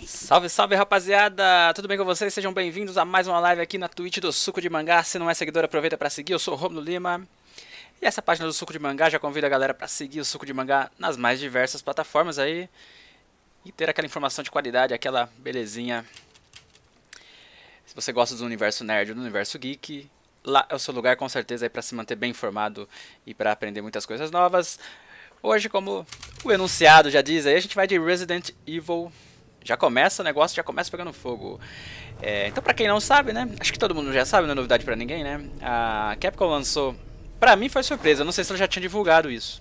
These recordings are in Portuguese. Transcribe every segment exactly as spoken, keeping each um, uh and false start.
Salve, salve rapaziada! Tudo bem com vocês? Sejam bem-vindos a mais uma live aqui na Twitch do Suco de Mangá. Se não é seguidor, aproveita para seguir. Eu sou o Romulo Lima. E essa página do Suco de Mangá já convida a galera para seguir o Suco de Mangá nas mais diversas plataformas aí. E ter aquela informação de qualidade, aquela belezinha. Se você gosta do universo nerd, do universo geek, lá é o seu lugar com certeza aí para se manter bem informado e para aprender muitas coisas novas. Hoje, como o enunciado já diz aí, a gente vai de Resident Evil. Já começa o negócio, já começa pegando fogo. É, então, pra quem não sabe, né? Acho que todo mundo já sabe, não é novidade pra ninguém, né? A Capcom lançou... Pra mim foi surpresa, não sei se ela já tinha divulgado isso.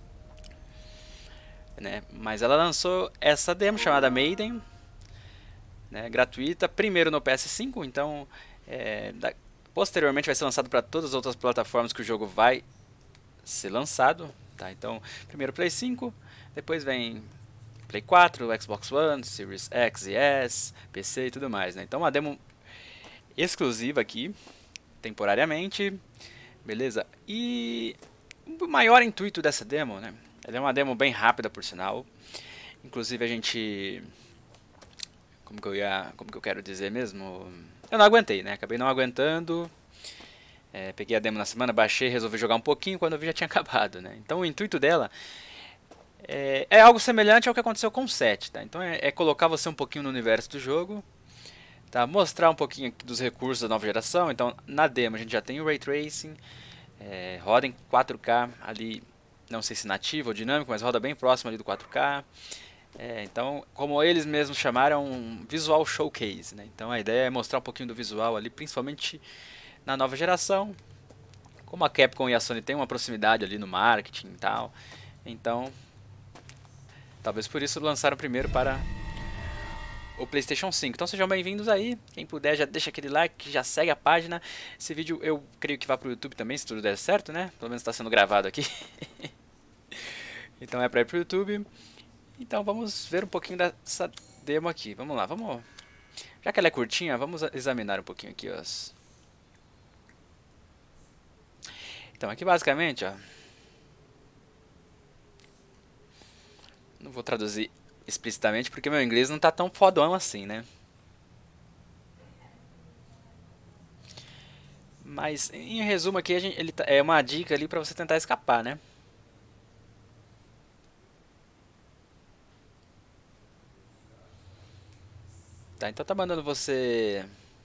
Né? Mas ela lançou essa demo chamada Maiden. Né? Gratuita, primeiro no P S cinco, então... É, da... Posteriormente vai ser lançado para todas as outras plataformas que o jogo vai ser lançado. Tá? Então, primeiro Play cinco, depois vem... Play quatro, Xbox One, Series X e S, P C e tudo mais, né? Então uma demo exclusiva aqui, temporariamente, beleza? E o maior intuito dessa demo, né? Ela é uma demo bem rápida, por sinal. Inclusive a gente... Como que eu ia... Como que eu quero dizer mesmo? Eu não aguentei, né? Acabei não aguentando. É, peguei a demo na semana, baixei, resolvi jogar um pouquinho, quando eu vi já tinha acabado, né? Então o intuito dela... É, é algo semelhante ao que aconteceu com o sete, tá? Então é, é colocar você um pouquinho no universo do jogo, tá? Mostrar um pouquinho dos recursos da nova geração. Então na demo a gente já tem o Ray Tracing, é, roda em quatro K ali, não sei se nativo ou dinâmico, mas roda bem próximo ali do quatro K. É, então, como eles mesmos chamaram, um Visual Showcase, né? Então a ideia é mostrar um pouquinho do visual ali, principalmente na nova geração. Como a Capcom e a Sony têm uma proximidade ali no marketing e tal, então... Talvez por isso lançaram primeiro para o PlayStation cinco. Então sejam bem-vindos aí. Quem puder já deixa aquele like, já segue a página. Esse vídeo eu creio que vai para o YouTube também, se tudo der certo, né? Pelo menos está sendo gravado aqui. Então é para ir para o YouTube. Então vamos ver um pouquinho dessa demo aqui. Vamos lá, vamos... Já que ela é curtinha, vamos examinar um pouquinho aqui, ó. Então aqui basicamente, ó... Não vou traduzir explicitamente porque meu inglês não tá tão fodão assim, né? Mas em resumo aqui, a gente, ele tá, é uma dica ali pra você tentar escapar, né? Tá, então tá mandando você...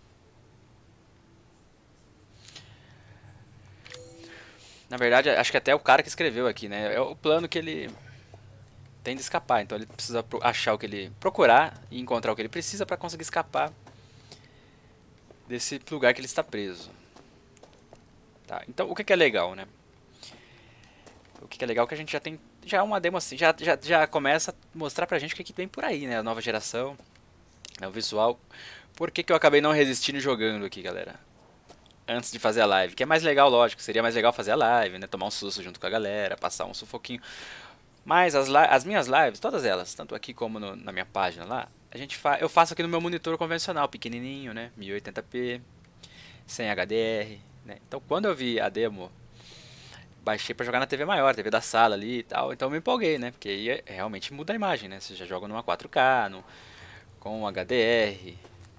Na verdade, acho que até o cara que escreveu aqui, né? É o plano que ele tem de escapar. Então ele precisa achar o que ele... Procurar e encontrar o que ele precisa pra conseguir escapar desse lugar que ele está preso. Tá, então o que, que é legal, né? O que, que é legal é que a gente já tem... Já é uma demo assim, já, já, já começa a mostrar pra gente o que, que tem por aí, né? A nova geração, né? O visual. Por que, que eu acabei não resistindo jogando aqui, galera? Antes de fazer a live. Que é mais legal, lógico. Seria mais legal fazer a live, né? Tomar um susto junto com a galera, passar um sufoquinho. Mas as, as minhas lives, todas elas, tanto aqui como no, na minha página lá, a gente fa eu faço aqui no meu monitor convencional, pequenininho, né? mil e oitenta p, sem H D R, né? Então quando eu vi a demo, baixei pra jogar na T V maior, T V da sala ali e tal, então eu me empolguei, né? Porque aí realmente muda a imagem, né? Você já joga numa quatro K, no, com H D R.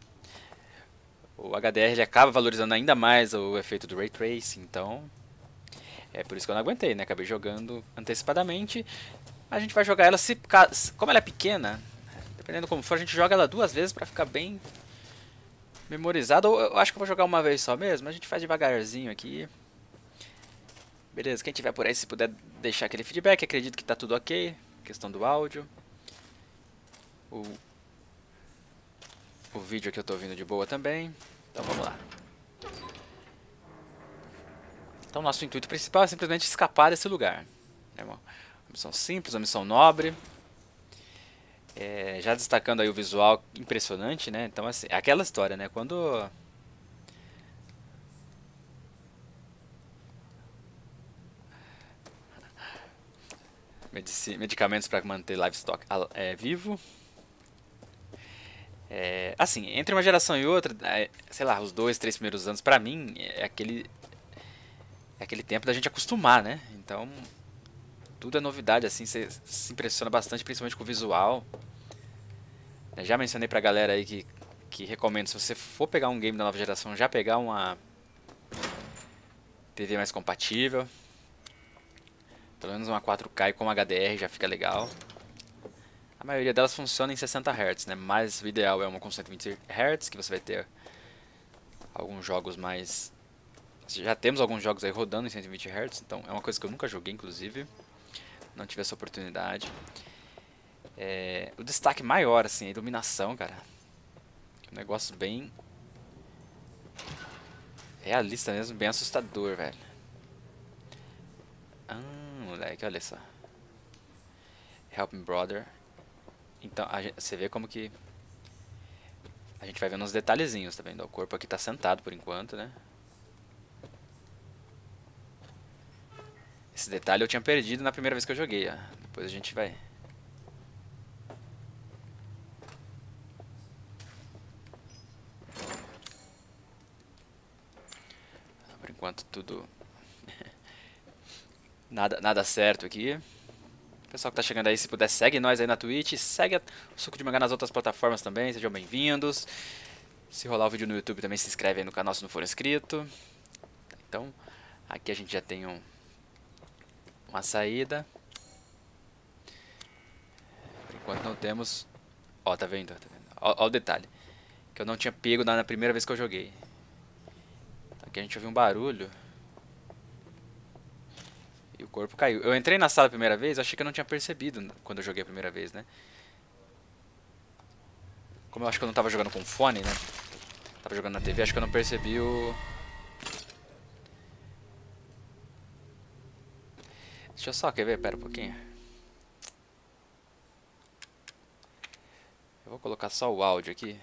O H D R ele acaba valorizando ainda mais o efeito do Ray Tracing, então... É por isso que eu não aguentei, né? Acabei jogando antecipadamente. A gente vai jogar ela, se como ela é pequena, dependendo como for, a gente joga ela duas vezes pra ficar bem memorizado. Ou eu acho que eu vou jogar uma vez só mesmo. A gente faz devagarzinho aqui. Beleza, quem tiver por aí, se puder deixar aquele feedback, acredito que tá tudo ok. Questão do áudio. O, o vídeo aqui eu tô ouvindo de boa também. Então vamos lá. Então nosso intuito principal é simplesmente escapar desse lugar. É uma missão simples, uma missão nobre. É, já destacando aí o visual impressionante, né? Então assim, é aquela história, né? Quando... Medici medicamentos para manter livestock é, vivo. É, assim, entre uma geração e outra, é, sei lá, os dois, três primeiros anos, pra mim, é aquele... É aquele tempo da gente acostumar, né? Então, tudo é novidade, assim, você se impressiona bastante, principalmente com o visual. Eu já mencionei pra galera aí que, que recomendo, se você for pegar um game da nova geração, já pegar uma T V mais compatível. Pelo menos uma quatro K e com H D R já fica legal. A maioria delas funciona em sessenta hertz, né? Mas o ideal é uma com cento e vinte hertz, que você vai ter alguns jogos mais... Já temos alguns jogos aí rodando em cento e vinte hertz, então é uma coisa que eu nunca joguei, inclusive. Não tive essa oportunidade. É... O destaque maior, assim, a iluminação, cara. Um negócio bem... realista mesmo, bem assustador, velho. Ah, moleque, olha só. Help me, brother. Então, a gente, você vê como que... A gente vai vendo uns detalhezinhos, tá vendo? O corpo aqui tá sentado por enquanto, né? Esse detalhe eu tinha perdido na primeira vez que eu joguei, ó. Depois a gente vai... Por enquanto tudo... nada, nada certo aqui. Pessoal que tá chegando aí, se puder, segue nós aí na Twitch, segue o Suco de Mangá nas outras plataformas também, sejam bem-vindos. Se rolar o vídeo no YouTube também, se inscreve aí no canal se não for inscrito. Então, aqui a gente já tem um, uma saída. Por enquanto não temos... Ó, tá vendo? Tá vendo? Ó, ó o detalhe, que eu não tinha pego na, na primeira vez que eu joguei. Aqui a gente ouviu um barulho. E o corpo caiu. Eu entrei na sala a primeira vez, achei que eu não tinha percebido quando eu joguei a primeira vez, né? Como eu acho que eu não tava jogando com fone, né? Tava jogando na T V, acho que eu não percebi o... Deixa eu só, quer ver? Pera um pouquinho. Eu vou colocar só o áudio aqui.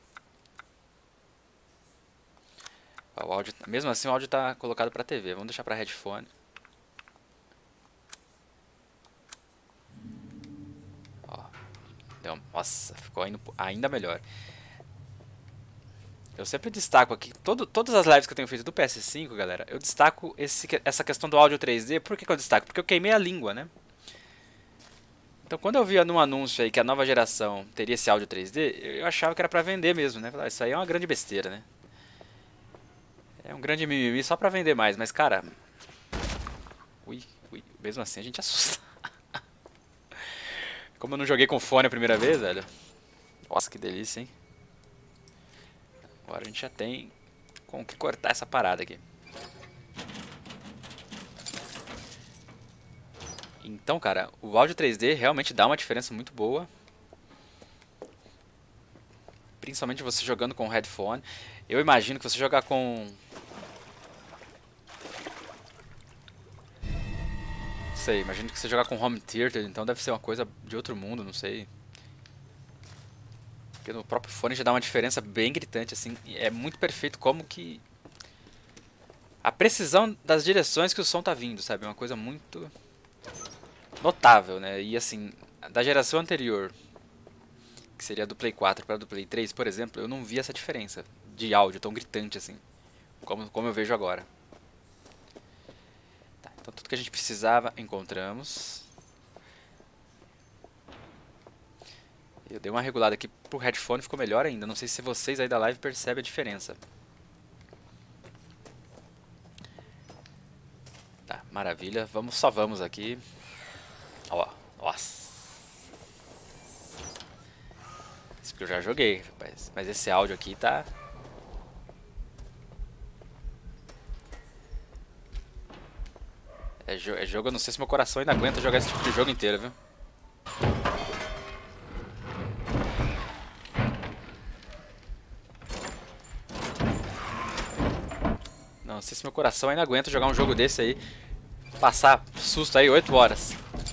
O áudio, mesmo assim o áudio tá colocado pra T V, vamos deixar pra headphone. Então, nossa, ficou ainda melhor. Eu sempre destaco aqui, todo, todas as lives que eu tenho feito do P S cinco, galera, eu destaco esse, essa questão do áudio três D. Por que, que eu destaco? Porque eu queimei a língua, né? Então quando eu via num anúncio aí que a nova geração teria esse áudio três D, eu achava que era pra vender mesmo, né? Isso aí é uma grande besteira, né? É um grande mimimi só pra vender mais, mas cara... Ui, ui, mesmo assim a gente assusta. Como eu não joguei com fone a primeira vez, velho. Nossa, que delícia, hein? Agora a gente já tem com que cortar essa parada aqui. Então, cara, o áudio três D realmente dá uma diferença muito boa. Principalmente você jogando com headphone. Eu imagino que você jogar com... Não sei, imagino que você jogar com home theater, então deve ser uma coisa de outro mundo, não sei. Porque no próprio fone já dá uma diferença bem gritante, assim. É muito perfeito como que... A precisão das direções que o som tá vindo, sabe? É uma coisa muito... notável, né? E assim, da geração anterior, que seria do Play quatro para do Play três, por exemplo, eu não vi essa diferença de áudio tão gritante assim, como, como eu vejo agora. Tá, então tudo que a gente precisava, encontramos. Eu dei uma regulada aqui pro headphone, ficou melhor ainda. Não sei se vocês aí da live percebem a diferença. Tá, maravilha. Vamos, só vamos aqui. Ó, nossa. Isso que eu já joguei, rapaz. Mas esse áudio aqui tá... É, jo é jogo, eu não sei se meu coração ainda aguenta jogar esse tipo de jogo inteiro, viu? Não sei se meu coração ainda aguenta jogar um jogo desse aí. Passar susto aí oito horas.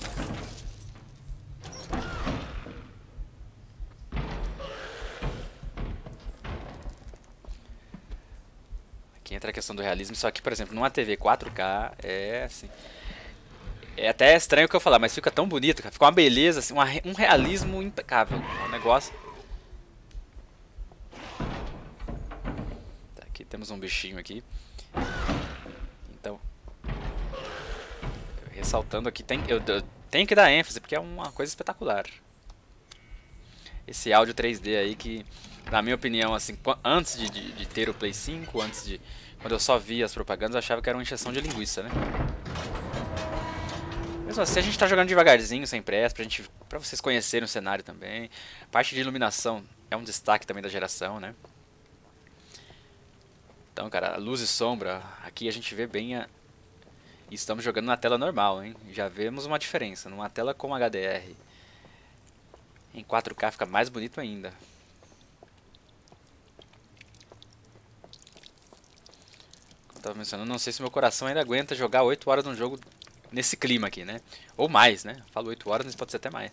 Aqui entra a questão do realismo. Isso aqui, por exemplo, numa T V quatro K é assim... É até estranho o que eu falar, mas fica tão bonito, cara. Fica uma beleza, assim, uma, um realismo impecável. É um negócio... Tá, aqui temos um bichinho aqui. Então... Ressaltando aqui, tem, eu, eu tenho que dar ênfase, porque é uma coisa espetacular. esse áudio três D aí que, na minha opinião, assim, antes de, de, de ter o Play cinco, antes de... Quando eu só via as propagandas, eu achava que era uma encheção de linguiça, né? Mesmo assim, a gente tá jogando devagarzinho, sem pressa, pra, gente, pra vocês conhecerem o cenário também. A parte de iluminação é um destaque também da geração, né? Então, cara, luz e sombra, aqui a gente vê bem a... E estamos jogando na tela normal, hein? Já vemos uma diferença. Numa tela com H D R em quatro K fica mais bonito ainda. Como eu tava mencionando, não sei se meu coração ainda aguenta jogar oito horas num jogo nesse clima aqui, né? Ou mais, né? Falo oito horas, mas pode ser até mais.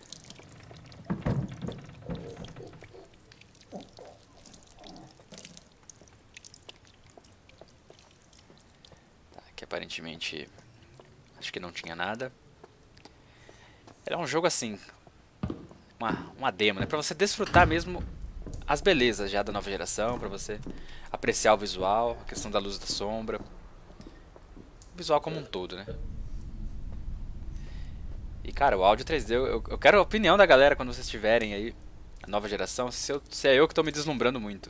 Tá, aqui aparentemente acho que não tinha nada. Era um jogo assim, uma, uma demo, né? Pra você desfrutar mesmo as belezas já da nova geração, pra você apreciar o visual, a questão da luz e da sombra. O visual como um todo, né? E cara, o áudio três D, eu, eu quero a opinião da galera quando vocês tiverem aí a nova geração, se, eu, se é eu que tô me deslumbrando muito.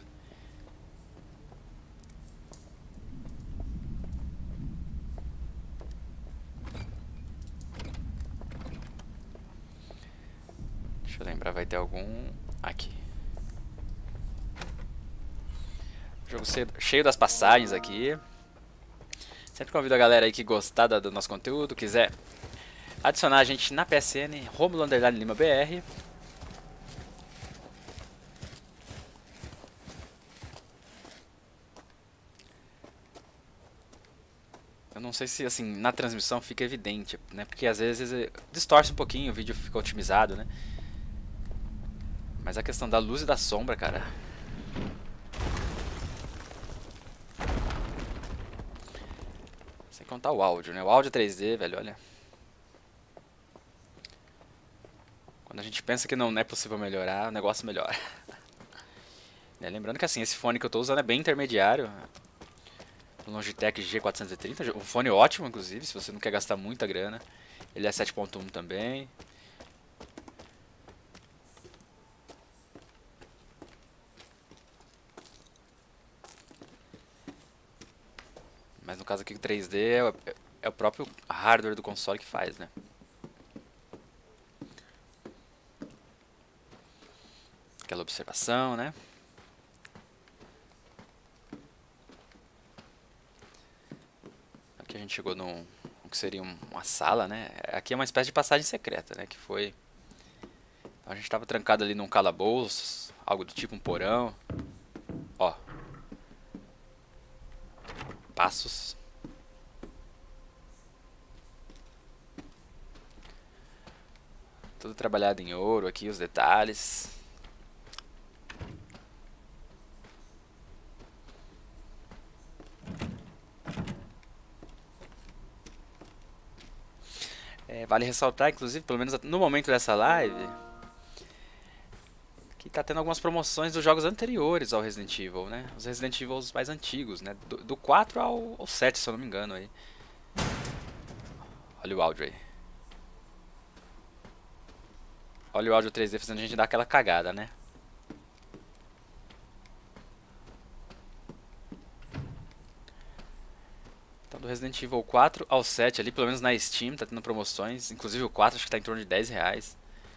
Deixa eu lembrar, vai ter algum... Aqui. Jogo cheio das passagens aqui. Sempre convido a galera aí que gostar do nosso conteúdo, quiser adicionar a gente na P S N, Romulo Underline Lima B R. Eu não sei se assim na transmissão fica evidente, né? Porque às vezes distorce um pouquinho, o vídeo fica otimizado, né? Mas a questão da luz e da sombra, cara. Sem contar o áudio, né? O áudio três D, velho, olha. Quando a gente pensa que não é possível melhorar, o negócio melhora. Né? Lembrando que assim, esse fone que eu tô usando é bem intermediário. O Logitech G quatrocentos e trinta, um fone ótimo, inclusive, se você não quer gastar muita grana. Ele é sete ponto um também. Mas no caso aqui o três D é o, é o próprio hardware do console que faz, né? Aquela observação, né? Aqui a gente chegou num o que seria uma sala, né? Aqui é uma espécie de passagem secreta, né? Que foi... A gente estava trancado ali num calabouço, algo do tipo um porão. Ó. Passos. Tudo trabalhado em ouro aqui, os detalhes. É, vale ressaltar, inclusive, pelo menos no momento dessa live, que tá tendo algumas promoções dos jogos anteriores ao Resident Evil, né? Os Resident Evil mais antigos, né? Do, do quatro ao, ao sete, se eu não me engano aí. Olha o áudio aí. Olha o áudio três D fazendo a gente dar aquela cagada, né? Então do Resident Evil quatro ao sete ali, pelo menos na Steam, tá tendo promoções. Inclusive o quatro acho que tá em torno de dez reais.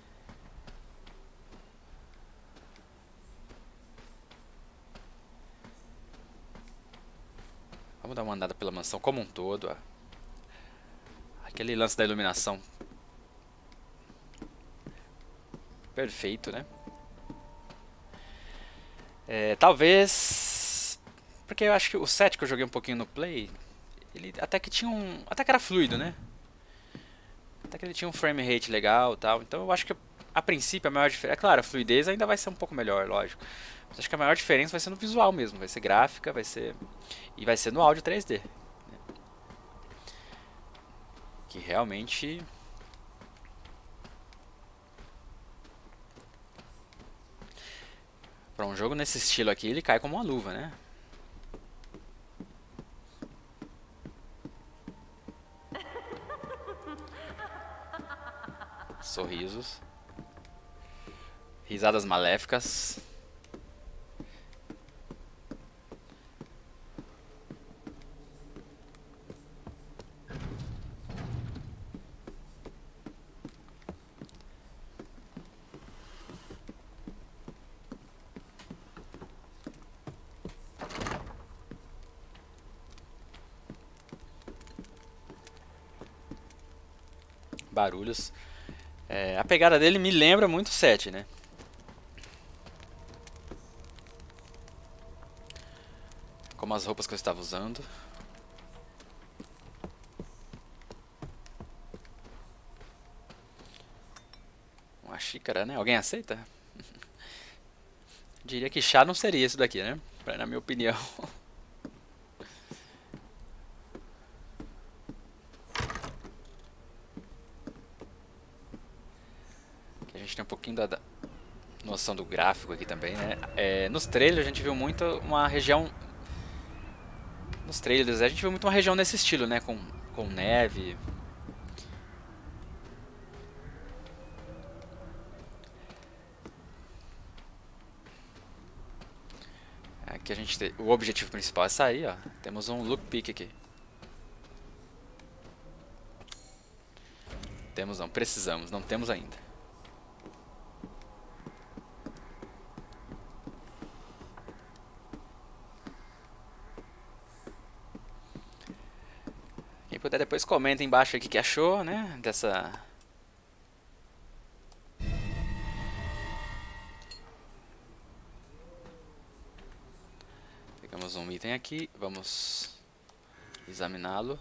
Vamos dar uma andada pela mansão como um todo. Ó. Aquele lance da iluminação. Perfeito, né? É, talvez... Porque eu acho que o sete que eu joguei um pouquinho no Play... Ele até que tinha um... Até que era fluido, né? Até que ele tinha um frame rate legal e tal. Então eu acho que a princípio a maior diferença... É claro, a fluidez ainda vai ser um pouco melhor, lógico. Mas acho que a maior diferença vai ser no visual mesmo. Vai ser gráfica, vai ser... E vai ser no áudio três D. Né? Que realmente... Para um jogo nesse estilo aqui, ele cai como uma luva, né? Sorrisos. Risadas maléficas. Barulhos. É, a pegada dele me lembra muito o sete, né? Como as roupas que eu estava usando. Uma xícara, né? Alguém aceita? Diria que chá não seria isso daqui, né? Na minha opinião. A gente tem um pouquinho da noção do gráfico aqui também, né? É, nos trailers a gente viu muito uma região... Nos trailers a gente viu muito uma região nesse estilo, né? Com, com neve. Aqui a gente tem... O objetivo principal é sair, ó. Temos um look pick aqui. Temos não, precisamos, não temos ainda. Quem puder depois comenta embaixo aqui o que achou, né, dessa... Pegamos um item aqui, vamos examiná-lo.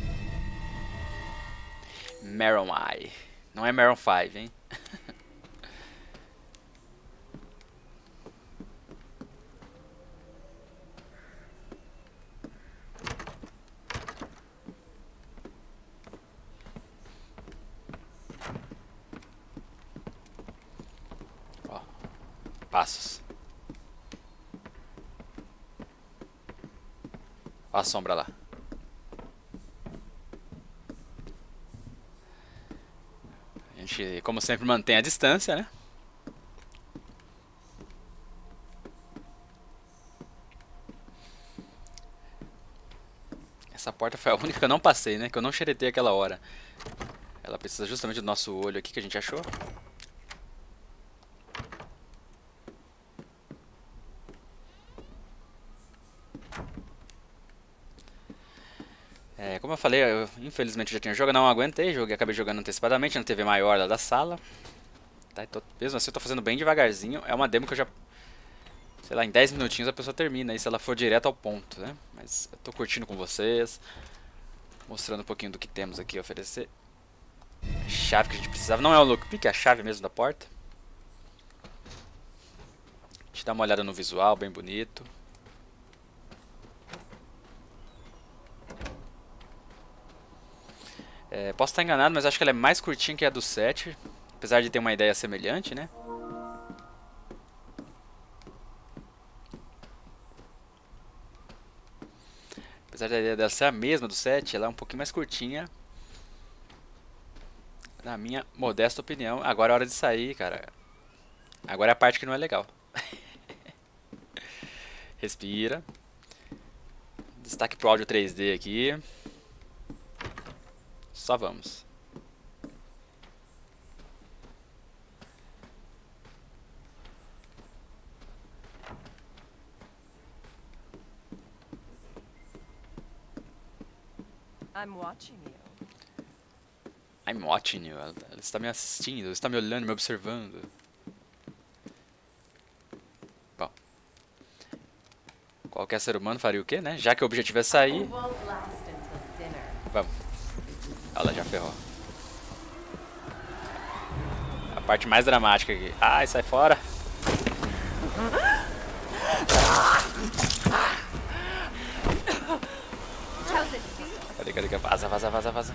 Maron Eye. Não é Maron cinco, hein? Ó, passos. Ó a sombra lá. A gente, como sempre, mantém a distância, né? Essa porta foi a única que eu não passei, né? Que eu não xeretei aquela hora. Ela precisa justamente do nosso olho aqui que a gente achou. É, como eu falei, eu infelizmente já tinha jogado, não aguentei, joguei, acabei jogando antecipadamente na T V maior lá da sala. Tá, tô, mesmo assim eu tô fazendo bem devagarzinho, é uma demo que eu já, sei lá, em dez minutinhos a pessoa termina, aí se ela for direto ao ponto, né? Mas eu tô curtindo com vocês, mostrando um pouquinho do que temos aqui a oferecer. A chave que a gente precisava, não é o lockpick, é a chave mesmo da porta. A gente dá uma olhada no visual, bem bonito. É, posso estar enganado, mas acho que ela é mais curtinha que a do sete. Apesar de ter uma ideia semelhante, né? Apesar da ideia dela ser a mesma do sete, ela é um pouquinho mais curtinha. Na minha modesta opinião. Agora é hora de sair, cara. Agora é a parte que não é legal. Respira. Destaque pro áudio três D aqui. Só vamos. I'm watching you. I'm watching you. Ela, ela está me assistindo, ela está me olhando, me observando. Bom. Qualquer ser humano faria o quê, né? Já que o objetivo é sair. Vamos. Ela já ferrou. A parte mais dramática aqui. Ai, sai fora. Cadê, cadê, cadê? Vaza, vaza, vaza, vaza.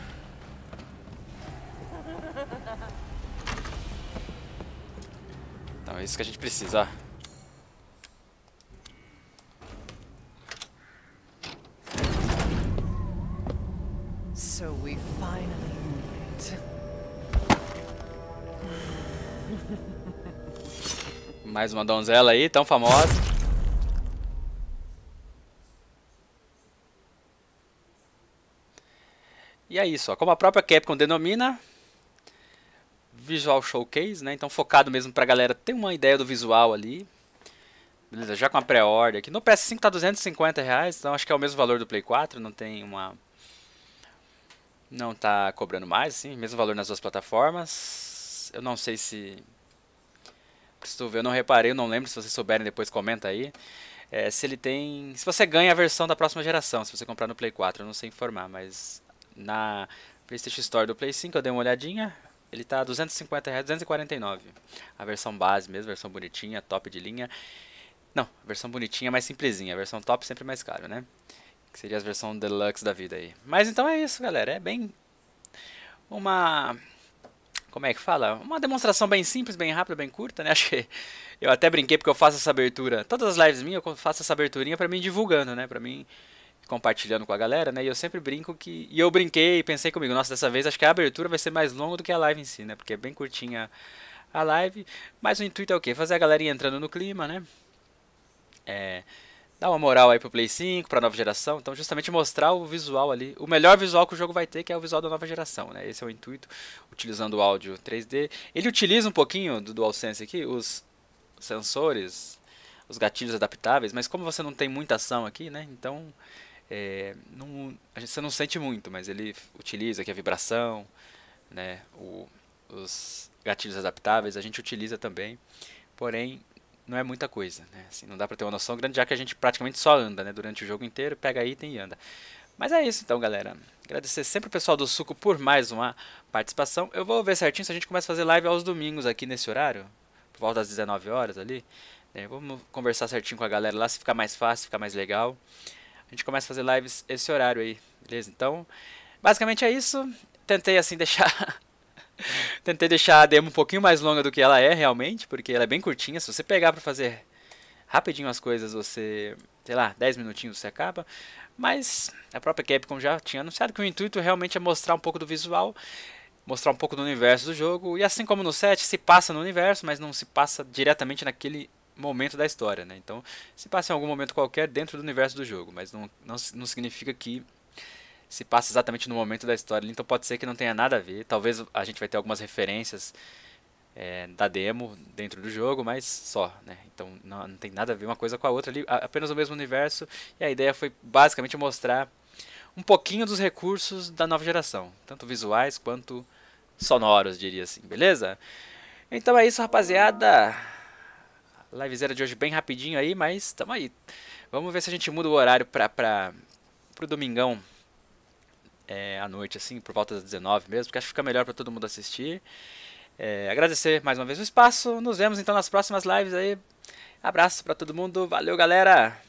Então é isso que a gente precisa, ó. So we finally meet. Mais uma donzela aí, tão famosa. E é isso, ó. Como a própria Capcom denomina, Visual Showcase, né? Então focado mesmo pra galera ter uma ideia do visual ali. Beleza, já com a pré-order aqui. No P S cinco tá duzentos e cinquenta reais, então acho que é o mesmo valor do Play quatro, não tem uma... Não tá cobrando mais, sim, mesmo valor nas duas plataformas. Eu não sei se... Preciso ver, eu não reparei, eu não lembro, se vocês souberem depois comenta aí. É, se ele tem... Se você ganha a versão da próxima geração, se você comprar no Play quatro, eu não sei informar, mas... Na PlayStation Store do Play cinco eu dei uma olhadinha, ele tá duzentos e cinquenta reais, duzentos e quarenta e nove. A versão base mesmo, versão bonitinha, top de linha. Não, a versão bonitinha mais simplesinha, a versão top sempre mais caro, né? Que seria a versão deluxe da vida aí. Mas então é isso, galera, é bem uma... Como é que fala? Uma demonstração bem simples, bem rápida, bem curta, né? Acho que eu até brinquei porque eu faço essa abertura, todas as lives minhas eu faço essa aberturinha pra mim divulgando, né? Pra mim... compartilhando com a galera, né? E eu sempre brinco que... E eu brinquei e pensei comigo, nossa, dessa vez acho que a abertura vai ser mais longa do que a live em si, né? Porque é bem curtinha a live. Mas o intuito é o quê? Fazer a galerinha entrando no clima, né? É... Dar uma moral aí pro Play cinco, pra nova geração. Então justamente mostrar o visual ali. O melhor visual que o jogo vai ter, que é o visual da nova geração, né? Esse é o intuito. Utilizando o áudio três D. Ele utiliza um pouquinho do DualSense aqui, os sensores, os gatilhos adaptáveis. Mas como você não tem muita ação aqui, né? Então... É, não, a gente, você não sente muito, mas ele utiliza aqui a vibração, né, o, os gatilhos adaptáveis, a gente utiliza também, porém não é muita coisa, né, assim, não dá pra ter uma noção grande, já que a gente praticamente só anda, né, durante o jogo inteiro, pega item e anda. Mas é isso então, galera, agradecer sempre o pessoal do Suco por mais uma participação. Eu vou ver certinho se a gente começa a fazer live aos domingos aqui nesse horário, por volta das dezenove horas ali, né, vamos conversar certinho com a galera lá, se ficar mais fácil, ficar mais legal. A gente começa a fazer lives esse horário aí, beleza? Então, basicamente é isso. Tentei assim deixar... Tentei deixar a demo um pouquinho mais longa do que ela é realmente, porque ela é bem curtinha. Se você pegar pra fazer rapidinho as coisas, você... Sei lá, dez minutinhos você acaba. Mas a própria Capcom já tinha anunciado que o intuito realmente é mostrar um pouco do visual, mostrar um pouco do universo do jogo. E assim como no set, se passa no universo, mas não se passa diretamente naquele... momento da história, né? Então, se passa em algum momento qualquer dentro do universo do jogo, mas não, não, não significa que se passa exatamente no momento da história. Então pode ser que não tenha nada a ver. Talvez a gente vai ter algumas referências é, da demo dentro do jogo, mas só, né? Então não, não tem nada a ver uma coisa com a outra ali, apenas o mesmo universo. E a ideia foi basicamente mostrar um pouquinho dos recursos da nova geração, tanto visuais quanto sonoros, diria assim, beleza? Então é isso, rapaziada. Livezeira de hoje bem rapidinho aí, mas tamo aí. Vamos ver se a gente muda o horário pra, pra, pro domingão é, à noite, assim, por volta das dezenove mesmo, porque acho que fica melhor pra todo mundo assistir. É, agradecer mais uma vez o espaço. Nos vemos então nas próximas lives aí. Abraço pra todo mundo. Valeu, galera!